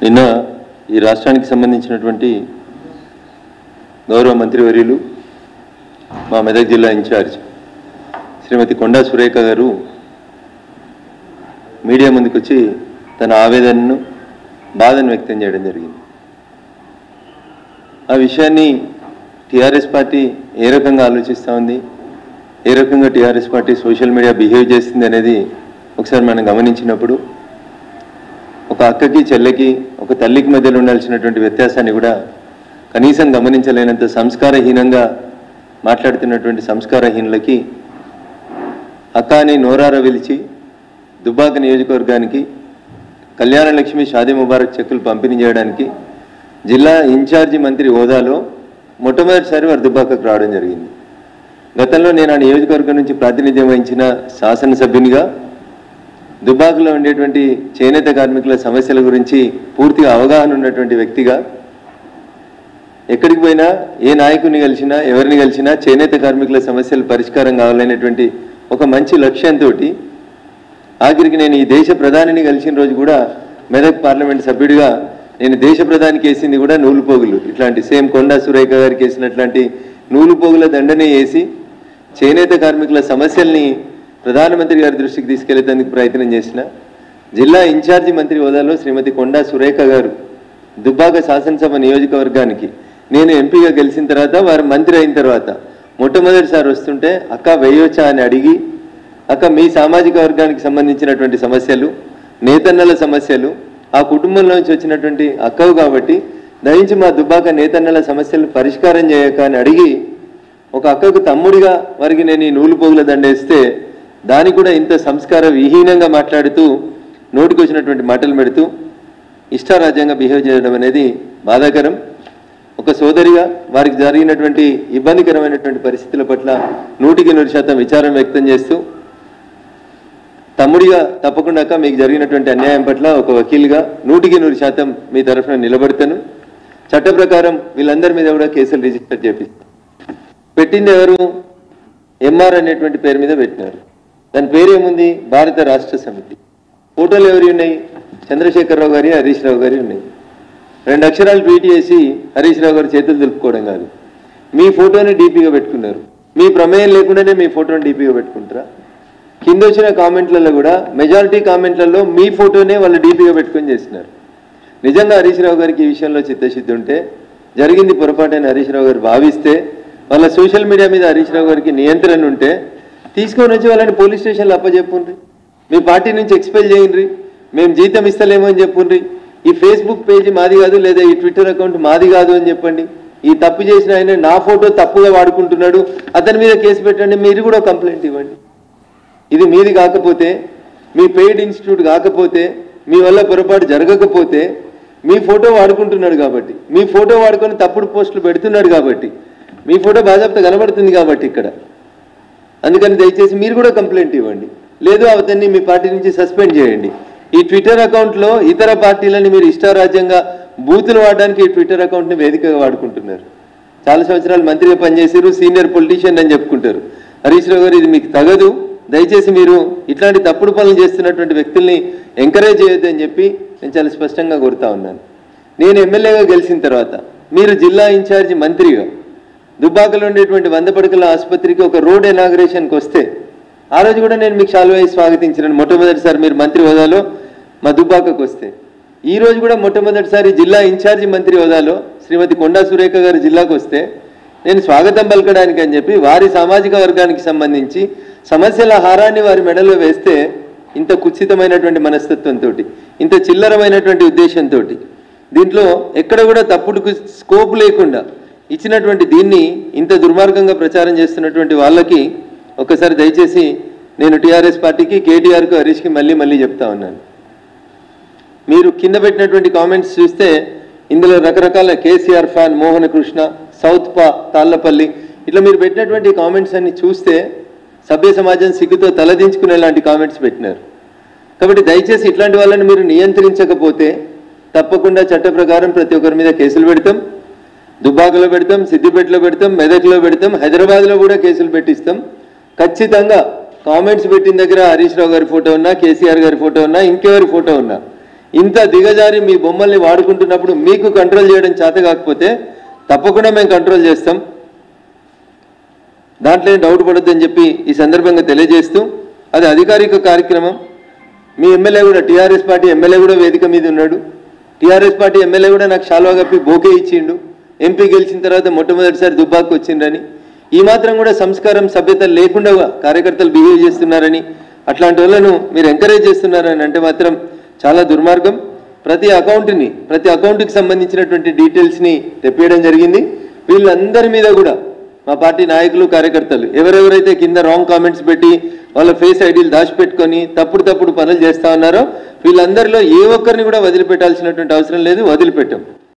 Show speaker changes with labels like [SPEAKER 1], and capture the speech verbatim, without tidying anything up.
[SPEAKER 1] నిన్న ఈ రాష్ట్రానికి సంబంధించినటువంటి గౌరవ మంత్రివర్యులు మా మెదక్ జిల్లా ఇన్ఛార్జ్ శ్రీమతి కొండా సురేఖ గారు మీడియా ముందుకు వచ్చి తన ఆవేదనను బాధను వ్యక్తం చేయడం జరిగింది. ఆ విషయాన్ని టీఆర్ఎస్ పార్టీ ఏ రకంగా ఆలోచిస్తూ ఉంది, ఏ రకంగా TRS party social media behave చేస్తుంది అనేది ఒకసారి మనం గమనించినప్పుడు ఒక అక్కకి చెల్లెకి ఒక తల్లికి మధ్యలో ఉండాల్సినటువంటి వ్యత్యాసాన్ని కూడా కనీసం గమనించలేనంత సంస్కారహీనంగా మాట్లాడుతున్నటువంటి సంస్కారహీనులకి అక్క అని నోరార పిలిచి దుబ్బాక నియోజకవర్గానికి కళ్యాణ లక్ష్మి షాదీ ముబారక్ చెక్కులు పంపిణీ చేయడానికి జిల్లా ఇన్ఛార్జి మంత్రి హోదాలో మొట్టమొదటిసారి వారు దుబ్బాకకు రావడం జరిగింది. గతంలో నేను ఆ నియోజకవర్గం నుంచి ప్రాతినిధ్యం వహించిన శాసనసభ్యునిగా దుబ్బాకలో ఉండేటువంటి చేనేత కార్మికుల సమస్యల గురించి పూర్తిగా అవగాహన ఉన్నటువంటి వ్యక్తిగా ఎక్కడికి పోయినా ఏ నాయకుని కలిసినా ఎవరిని కలిసినా చేనేత కార్మికుల సమస్యలు పరిష్కారం కావాలనేటువంటి ఒక మంచి లక్ష్యంతో ఆఖరికి నేను ఈ దేశ ప్రధానిని కలిసిన రోజు కూడా మెదక్ పార్లమెంట్ సభ్యుడిగా నేను దేశ ప్రధానికి వేసింది కూడా నూలు పోగులు, ఇట్లాంటి సేమ్ కొండా సురేఖ గారికి వేసినట్లాంటి నూలు పోగుల దండనే వేసి చేనేత కార్మికుల సమస్యల్ని ప్రధానమంత్రి గారి దృష్టికి తీసుకెళ్లేందుకు ప్రయత్నం చేసిన జిల్లా ఇన్ఛార్జి మంత్రి హోదాలో శ్రీమతి కొండా సురేఖ గారు దుబ్బాక శాసనసభ నియోజకవర్గానికి నేను ఎంపీగా గెలిచిన తర్వాత వారు మంత్రి అయిన తర్వాత మొట్టమొదటిసారి వస్తుంటే అక్క వేయొచ్చా అని అడిగి అక్క మీ సామాజిక వర్గానికి సంబంధించినటువంటి సమస్యలు నేతన్నల సమస్యలు ఆ కుటుంబంలో నుంచి వచ్చినటువంటి అక్కవు కాబట్టి దయించి మా దుబ్బాక నేతన్నల సమస్యలు పరిష్కారం చేయక అని అడిగి ఒక అక్కకు తమ్ముడిగా వారికి నేను ఈ నూలు పోగుల దండేస్తే దాన్ని కూడా ఇంత సంస్కార విహీనంగా మాట్లాడుతూ నోటికి వచ్చినటువంటి మాటలు పెడుతూ ఇష్టారాజ్యంగా బిహేవ్ చేయడం అనేది బాధాకరం. ఒక సోదరిగా వారికి జరిగినటువంటి ఇబ్బందికరమైనటువంటి పరిస్థితుల పట్ల నూటికి నూరు శాతం విచారం వ్యక్తం చేస్తూ తమ్ముడిగా తప్పకుండా మీకు జరిగినటువంటి అన్యాయం పట్ల ఒక వకీలుగా నూటికి నూరు శాతం మీ తరఫున నిలబడతాను. చట్ట ప్రకారం వీళ్ళందరి మీద కూడా కేసులు రిజిస్టర్ చేపిస్తాను. పెట్టింది ఎవరు? ఎంఆర్ అనేటువంటి పేరు మీద పెట్టినారు. దాని పేరేముంది? భారత రాష్ట్ర సమితి. ఫోటోలు ఎవరి ఉన్నాయి? చంద్రశేఖరరావు గారి, హరీష్ రావు గారి ఉన్నాయి. రెండు అక్షరాలు ట్వీట్ చేసి హరీష్ రావు గారు చేతులు దులుపుకోవడం కాదు, మీ ఫోటోని డీపీగా పెట్టుకున్నారు. మీ ప్రమేయం లేకుండానే మీ ఫోటోని డీపీగా పెట్టుకుంటారా? కింద వచ్చిన కామెంట్లలో కూడా మెజారిటీ కామెంట్లలో మీ ఫోటోనే వాళ్ళు డీపీగా పెట్టుకొని చేసినారు. నిజంగా హరీష్ రావు గారికి ఈ విషయంలో చిత్తశుద్ధి ఉంటే, జరిగింది పొరపాటైన హరీష్ రావు గారు భావిస్తే, వాళ్ళ సోషల్ మీడియా మీద హరీష్ రావు గారికి నియంత్రణ ఉంటే తీసుకొని వచ్చి వాళ్ళని పోలీస్ స్టేషన్లో అప్పచెప్పుండ్రి, మీ పార్టీ నుంచి ఎక్స్పెల్ చేయండి, మేము జీతం ఇస్తలేమో అని చెప్పుండ్రి, ఈ ఫేస్బుక్ పేజీ మాది కాదు లేదా ఈ ట్విట్టర్ అకౌంట్ మాది కాదు అని చెప్పండి, ఈ తప్పు చేసిన ఆయన నా ఫోటో తప్పుగా వాడుకుంటున్నాడు అతని మీద కేసు పెట్టండి, మీరు కూడా కంప్లైంట్ ఇవ్వండి. ఇది మీది కాకపోతే, మీ పెయిడ్ ఇన్స్టిట్యూట్ కాకపోతే, మీ వల్ల పొరపాటు జరగకపోతే, మీ ఫోటో వాడుకుంటున్నాడు కాబట్టి, మీ ఫోటో వాడుకొని తప్పుడు పోస్టులు పెడుతున్నాడు కాబట్టి, మీ ఫోటో బాధ్యత కనబడుతుంది కాబట్టి ఇక్కడ, అందుకని దయచేసి మీరు కూడా కంప్లైంట్ ఇవ్వండి, లేదు అతన్ని మీ పార్టీ నుంచి సస్పెండ్ చేయండి. ఈ ట్విట్టర్ అకౌంట్లో ఇతర పార్టీలని మీరు ఇష్టారాజ్యంగా బూతులు వాడడానికి ఈ ట్విట్టర్ అకౌంట్ని వేదికగా వాడుకుంటున్నారు. చాలా సంవత్సరాలు మంత్రిగా పనిచేసారు, సీనియర్ పొలిటీషియన్ అని చెప్పుకుంటారు. హరీష్ రావు గారు ఇది మీకు తగదు, దయచేసి మీరు ఇట్లాంటి తప్పుడు పనులు చేస్తున్నటువంటి వ్యక్తుల్ని ఎంకరేజ్ చేయొద్దు అని చెప్పి నేను చాలా స్పష్టంగా కోరుతా ఉన్నాను. నేను ఎమ్మెల్యేగా గెలిచిన తర్వాత మీరు జిల్లా ఇన్ఛార్జి మంత్రిగా దుబ్బాకలో ఉండేటువంటి వంద పడకల ఆసుపత్రికి ఒక రోడ్ ఇనాగరేషన్కి వస్తే ఆ రోజు కూడా నేను మీకు శాలువా వేసి స్వాగతించినాను. మొట్టమొదటిసారి మీరు మంత్రి హోదాలో మా దుబ్బాకకు వస్తే, ఈ రోజు కూడా మొట్టమొదటిసారి జిల్లా ఇన్ఛార్జి మంత్రి హోదాలో శ్రీమతి కొండా సురేఖ గారు జిల్లాకు వస్తే నేను స్వాగతం పలకడానికి అని చెప్పి వారి సామాజిక వర్గానికి సంబంధించి సమస్యల హారాన్ని వారి మెడలో వేస్తే ఇంత కుత్సితమైనటువంటి మనస్తత్వంతో, ఇంత చిల్లరమైనటువంటి ఉద్దేశంతో, దీంట్లో ఎక్కడ కూడా తప్పుడు స్కోప్ లేకుండా ఇచ్చినటువంటి దీన్ని ఇంత దుర్మార్గంగా ప్రచారం చేస్తున్నటువంటి వాళ్ళకి ఒకసారి దయచేసి నేను టీఆర్ఎస్ పార్టీకి, కేటీఆర్కు, హరీష్కి మళ్ళీ మళ్ళీ చెప్తా ఉన్నాను. మీరు కింద పెట్టినటువంటి కామెంట్స్ చూస్తే ఇందులో రకరకాల KCR fan Mohana Krishna, south పా తాళ్లపల్లి, ఇట్లా మీరు పెట్టినటువంటి కామెంట్స్ అన్ని చూస్తే సభ్య సమాజం సిగ్గుతో తలదించుకునేలాంటి కామెంట్స్ పెట్టినారు. కాబట్టి దయచేసి ఇట్లాంటి వాళ్ళని మీరు నియంత్రించకపోతే తప్పకుండా చట్ట ప్రకారం ప్రతి ఒక్కరి మీద కేసులు పెడతాం. దుబ్బాకలో పెడతాం, సిద్దిపేటలో పెడతాం, మెదక్లో పెడతాం, హైదరాబాద్లో కూడా కేసులు పెట్టిస్తాం. ఖచ్చితంగా కామెంట్స్ పెట్టిన దగ్గర హరీష్ రావు గారి ఫోటో ఉన్నా, కేసీఆర్ గారి ఫోటో ఉన్నా, ఇంకెవరి ఫోటో ఉన్నా ఇంత దిగజారి మీ బొమ్మల్ని వాడుకుంటున్నప్పుడు మీకు కంట్రోల్ చేయడం చేత కాకపోతే తప్పకుండా మేము కంట్రోల్ చేస్తాం, దాంట్లో డౌట్ పడొద్దని చెప్పి ఈ సందర్భంగా తెలియజేస్తూ, అది అధికారిక కార్యక్రమం. మీ ఎమ్మెల్యే కూడా టీఆర్ఎస్ పార్టీ ఎమ్మెల్యే కూడా వేదిక మీద ఉన్నాడు. టీఆర్ఎస్ పార్టీ ఎమ్మెల్యే కూడా నాకు శాల్వా కప్పి బోకే ఇచ్చిండు. ఎంపీ గెలిచిన తర్వాత మొట్టమొదటిసారి దుబ్బాకు వచ్చిండ్రని, ఈ మాత్రం కూడా సంస్కారం సభ్యత లేకుండా కార్యకర్తలు బిహేవ్ చేస్తున్నారని, అట్లాంటి వాళ్ళను మీరు ఎంకరేజ్ చేస్తున్నారని అంటే మాత్రం చాలా దుర్మార్గం. ప్రతి అకౌంట్ని ప్రతి అకౌంట్కి సంబంధించినటువంటి డీటెయిల్స్ని తెప్పేయడం జరిగింది. వీళ్ళందరి మీద కూడా మా పార్టీ నాయకులు కార్యకర్తలు ఎవరెవరైతే కింద రాంగ్ కామెంట్స్ పెట్టి వాళ్ళ ఫేస్ ఐడీలు దాచిపెట్టుకొని తప్పుడు తప్పుడు పనులు చేస్తా ఉన్నారో వీళ్ళందరిలో ఏ ఒక్కరిని కూడా వదిలిపెట్టాల్సినటువంటి అవసరం లేదు, వదిలిపెట్టాం.